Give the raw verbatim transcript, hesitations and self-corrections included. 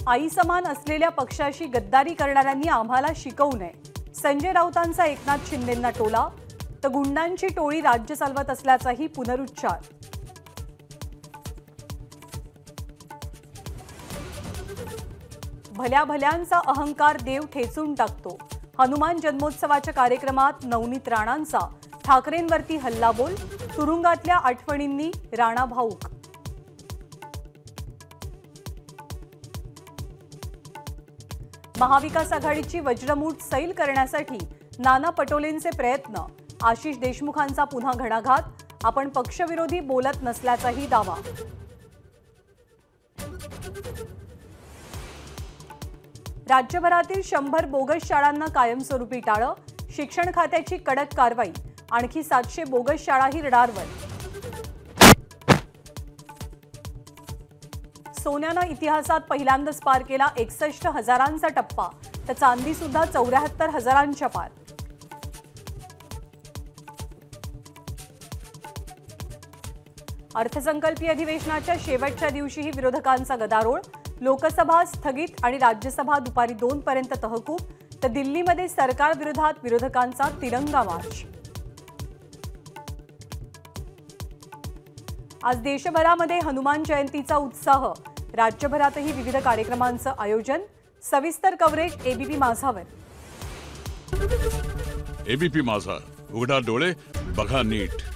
आई समान असलेल्या पक्षाशी गद्दारी करणाऱ्यांनी आम्हाला शिकवू नये। संजय राऊतांचा एकनाथ शिंदेंना टोला, तर गुंडांची टोळी राज्य चालवत असल्याचाही पुनरुच्चार। भल्या भल्यांचा अहंकार देव ठेचून टाकतो। हनुमान जन्मोत्सवाच्या कार्यक्रमात नवनीत राणांचा ठाकरेंवरती हल्लाबोल, तुरुंगातल्या आठवणींनी राणा भाऊक। महाविकास आघाडीची वज्रमूठ सैल करण्यासाठी नाना पटोलेंचे प्रयत्न, आशिष देशमुखांचा पुन्हा घणाघात, आपण पक्षविरोधी बोलत नसल्याचाही दावा। राज्यभरातील शंभर बोगस शाळांना कायमस्वरूपी टाळं, शिक्षण खात्याची कडक कारवाई, आणखी सातशे बोगस शाळाही रडारवर। सोन्यानं इतिहासात पहिल्यांदाच पार केला एकसष्ट हजारांचा टप्पा, तर चांदी सुद्धा चौऱ्याहत्तर हजारांच्या पार। अर्थसंकल्पीय अधिवेशनाच्या शेवटच्या दिवशीही विरोधकांचा गदारोळ, लोकसभा स्थगित आणि राज्यसभा दुपारी दोन पर्यंत तहकूब, तर दिल्लीमध्ये सरकार विरोधात विरोधकांचा तिरंगा मार्च। आज देशभरामध्ये हनुमान जयंतीचा उत्साह, राज्यभरातही विविध कार्यक्रमांचं आयोजन। सविस्तर कव्हरेज एबीपी माझावर। एबीपी माझा, उघडा डोळे बघा नीट।